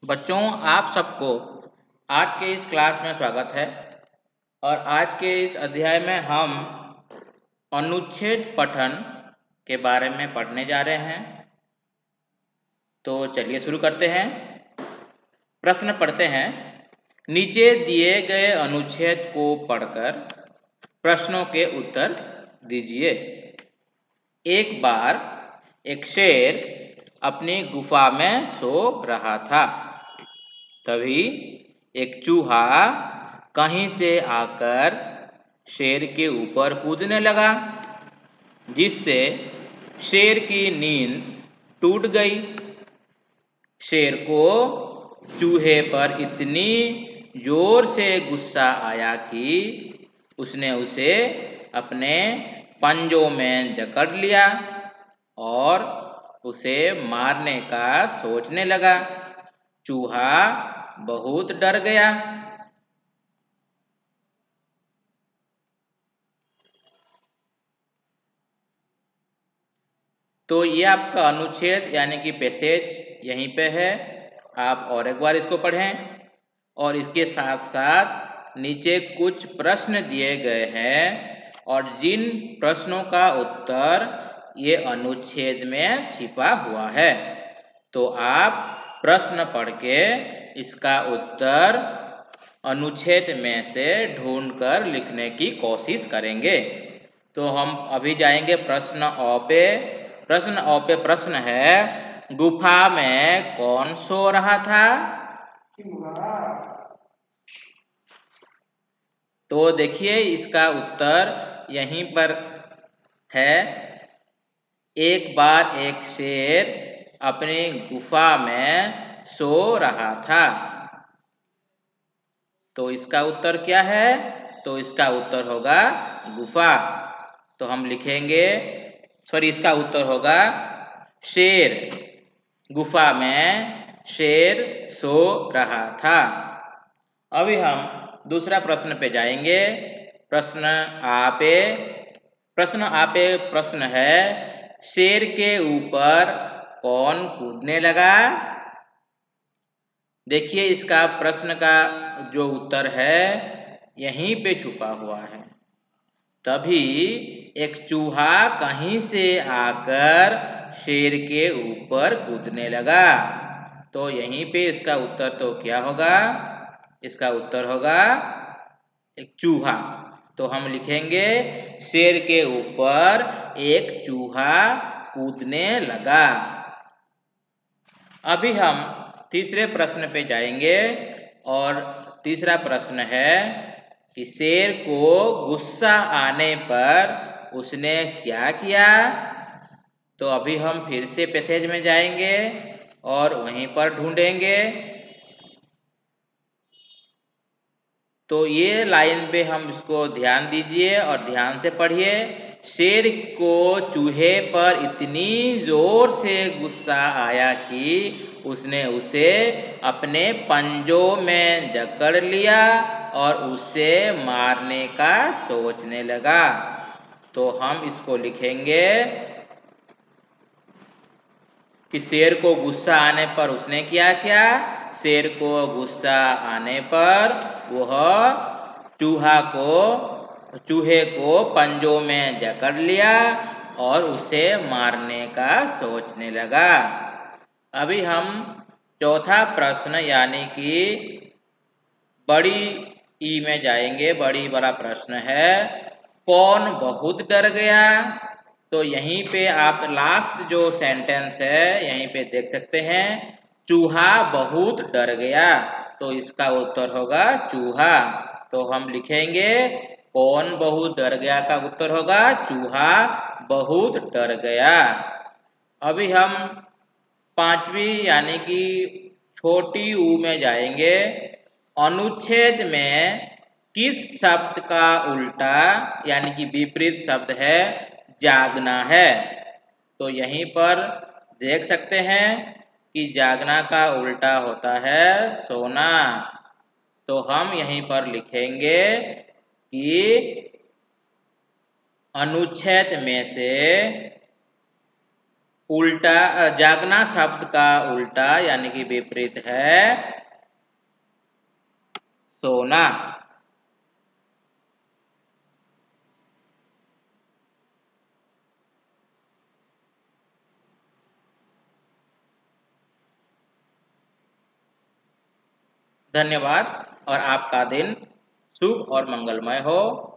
बच्चों, आप सबको आज के इस क्लास में स्वागत है। और आज के इस अध्याय में हम अनुच्छेद पठन के बारे में पढ़ने जा रहे हैं। तो चलिए शुरू करते हैं। प्रश्न पढ़ते हैं। नीचे दिए गए अनुच्छेद को पढ़कर प्रश्नों के उत्तर दीजिए। एक बार एक शेर अपनी गुफा में सो रहा था। तभी एक चूहा कहीं से आकर शेर के ऊपर कूदने लगा, जिससे शेर की नींद टूट गई। शेर को चूहे पर इतनी जोर से गुस्सा आया कि उसने उसे अपने पंजों में जकड़ लिया और उसे मारने का सोचने लगा। चूहा बहुत डर गया। तो ये आपका अनुच्छेद यानी कि पैसेज यहीं पे है। आप और एक बार इसको पढ़ें और इसके साथ साथ नीचे कुछ प्रश्न दिए गए हैं और जिन प्रश्नों का उत्तर ये अनुच्छेद में छिपा हुआ है। तो आप प्रश्न पढ़ के इसका उत्तर अनुच्छेद में से ढूंढकर लिखने की कोशिश करेंगे। तो हम अभी जाएंगे प्रश्न अ पे। प्रश्न अ पे प्रश्न है, गुफा में कौन सो रहा था? तो देखिए इसका उत्तर यहीं पर है। एक बार एक शेर अपनी गुफा में सो रहा था। तो इसका उत्तर क्या है? तो इसका उत्तर होगा गुफा। तो हम लिखेंगे, इसका उत्तर होगा शेर। गुफा में शेर सो रहा था। अभी हम दूसरा प्रश्न पे जाएंगे। प्रश्न आ पे। प्रश्न आ पे प्रश्न है, शेर के ऊपर कौन कूदने लगा? देखिए इसका प्रश्न का जो उत्तर है यहीं पे छुपा हुआ है। तभी एक चूहा कहीं से आकर शेर के ऊपर कूदने लगा। तो यहीं पे इसका उत्तर तो क्या होगा? इसका उत्तर होगा एक चूहा। तो हम लिखेंगे शेर के ऊपर एक चूहा कूदने लगा। अभी हम तीसरे प्रश्न पे जाएंगे और तीसरा प्रश्न है कि शेर को गुस्सा आने पर उसने क्या किया? तो अभी हम फिर से पैसेज में जाएंगे और वहीं पर ढूंढेंगे। तो ये लाइन पे हम इसको ध्यान दीजिए और ध्यान से पढ़िए। शेर को चूहे पर इतनी जोर से गुस्सा आया कि उसने उसे अपने पंजों में जकड़ लिया और उसे मारने का सोचने लगा। तो हम इसको लिखेंगे कि शेर को गुस्सा आने पर उसने क्या किया? शेर को गुस्सा आने पर वह चूहे को पंजों में जकड़ लिया और उसे मारने का सोचने लगा। अभी हम चौथा प्रश्न यानी कि बड़ी ई में जाएंगे। बड़ा प्रश्न है, कौन बहुत डर गया? तो यहीं पे आप लास्ट जो सेंटेंस है यहीं पे देख सकते हैं, चूहा बहुत डर गया। तो इसका उत्तर होगा चूहा। तो हम लिखेंगे कौन बहुत डर गया का उत्तर होगा चूहा बहुत डर गया। अभी हम पांचवी यानी कि छोटी ऊ में जाएंगे। अनुच्छेद में किस शब्द का उल्टा यानी कि विपरीत शब्द है जागना है? तो यहीं पर देख सकते हैं कि जागना का उल्टा होता है सोना। तो हम यहीं पर लिखेंगे कि अनुच्छेद में से उल्टा जागना शब्द का उल्टा यानी कि विपरीत है सोना। धन्यवाद और आपका दिन शुभ और मंगलमय हो।